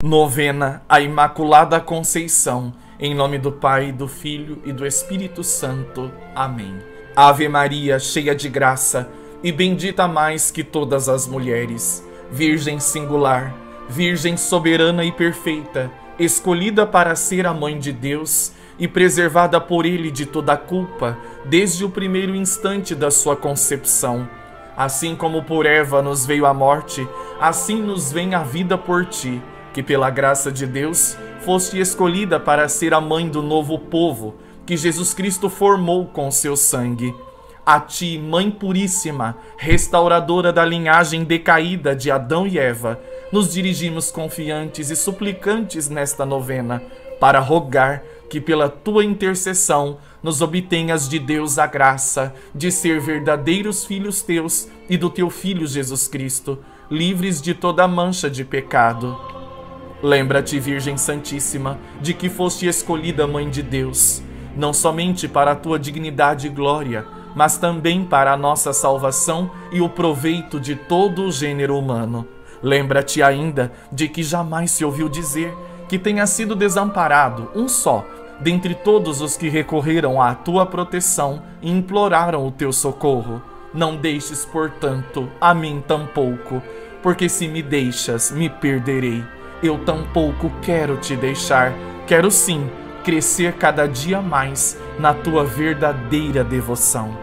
Novena à Imaculada Conceição, em nome do Pai, do Filho e do Espírito Santo. Amém. Ave Maria, cheia de graça, e bendita mais que todas as mulheres, Virgem singular, Virgem soberana e perfeita, escolhida para ser a Mãe de Deus e preservada por Ele de toda culpa, desde o primeiro instante da sua concepção. Assim como por Eva nos veio a morte, assim nos vem a vida por ti, que pela graça de Deus foste escolhida para ser a mãe do novo povo que Jesus Cristo formou com seu sangue. A ti, Mãe Puríssima, restauradora da linhagem decaída de Adão e Eva, nos dirigimos confiantes e suplicantes nesta novena, para rogar que pela tua intercessão nos obtenhas de Deus a graça de ser verdadeiros filhos teus e do teu Filho Jesus Cristo, livres de toda mancha de pecado. Lembra-te, Virgem Santíssima, de que foste escolhida Mãe de Deus, não somente para a tua dignidade e glória, mas também para a nossa salvação e o proveito de todo o gênero humano. Lembra-te ainda de que jamais se ouviu dizer que tenha sido desamparado um só dentre todos os que recorreram à tua proteção e imploraram o teu socorro. Não deixes, portanto, a mim tampouco, porque se me deixas, me perderei. Eu tampouco quero te deixar, quero sim crescer cada dia mais na tua verdadeira devoção.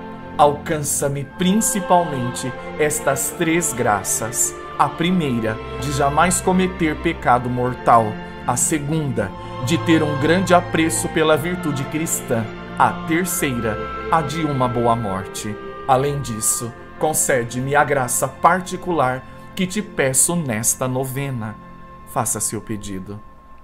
Alcança-me principalmente estas três graças. A primeira, de jamais cometer pecado mortal. A segunda, de ter um grande apreço pela virtude cristã. A terceira, a de uma boa morte. Além disso, concede-me a graça particular que te peço nesta novena. Faça seu pedido.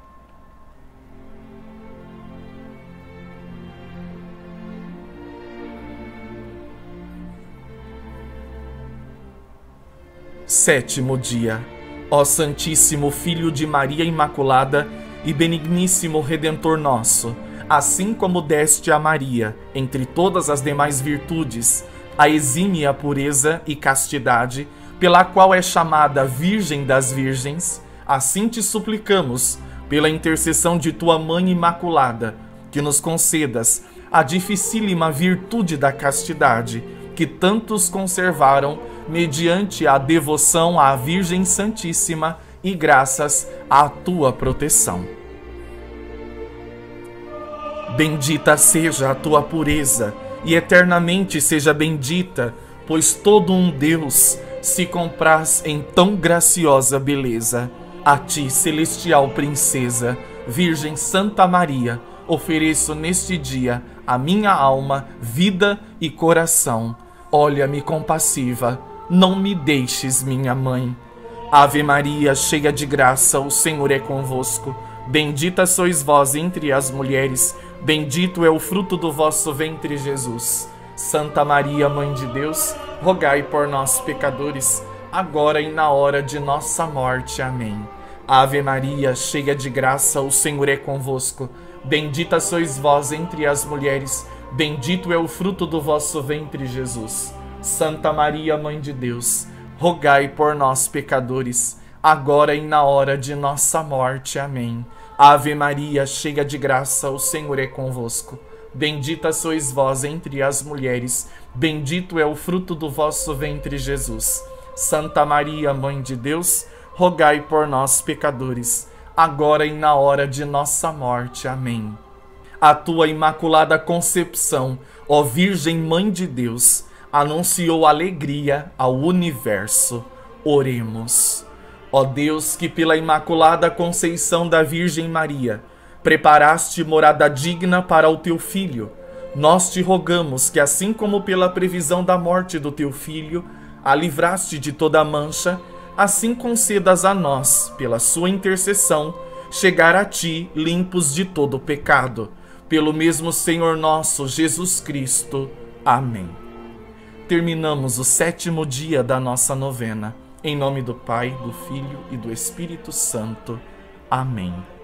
Sétimo dia. Ó Santíssimo Filho de Maria Imaculada e benigníssimo Redentor nosso, assim como deste a Maria, entre todas as demais virtudes, a exímia pureza e castidade, pela qual é chamada Virgem das Virgens, assim te suplicamos, pela intercessão de tua Mãe Imaculada, que nos concedas a dificílima virtude da castidade, que tantos conservaram mediante a devoção à Virgem Santíssima e graças à tua proteção. Bendita seja a tua pureza e eternamente seja bendita, pois todo um Deus se compraz em tão graciosa beleza. A ti, celestial princesa, Virgem Santa Maria, ofereço neste dia a minha alma, vida e coração. Olha-me compassiva, não me deixes, minha mãe. Ave Maria, cheia de graça, o Senhor é convosco. Bendita sois vós entre as mulheres, bendito é o fruto do vosso ventre, Jesus. Santa Maria, Mãe de Deus, rogai por nós, pecadores, agora e na hora de nossa morte. Amém. Ave Maria, cheia de graça, o Senhor é convosco. Bendita sois vós entre as mulheres, bendito é o fruto do vosso ventre, Jesus. Santa Maria, Mãe de Deus, rogai por nós, pecadores, agora e na hora de nossa morte. Amém. Ave Maria, cheia de graça, o Senhor é convosco. Bendita sois vós entre as mulheres, bendito é o fruto do vosso ventre, Jesus. Santa Maria, Mãe de Deus, rogai por nós, pecadores, agora e na hora de nossa morte. Amém. A tua Imaculada Concepção, ó Virgem Mãe de Deus, anunciou alegria ao universo. Oremos. Ó Deus, que pela Imaculada Conceição da Virgem Maria preparaste morada digna para o teu Filho, nós te rogamos que, assim como pela previsão da morte do teu Filho a livraste de toda mancha, assim concedas a nós, pela sua intercessão, chegar a ti limpos de todo pecado. Pelo mesmo Senhor nosso Jesus Cristo. Amém. Terminamos o sétimo dia da nossa novena. Em nome do Pai, do Filho e do Espírito Santo. Amém.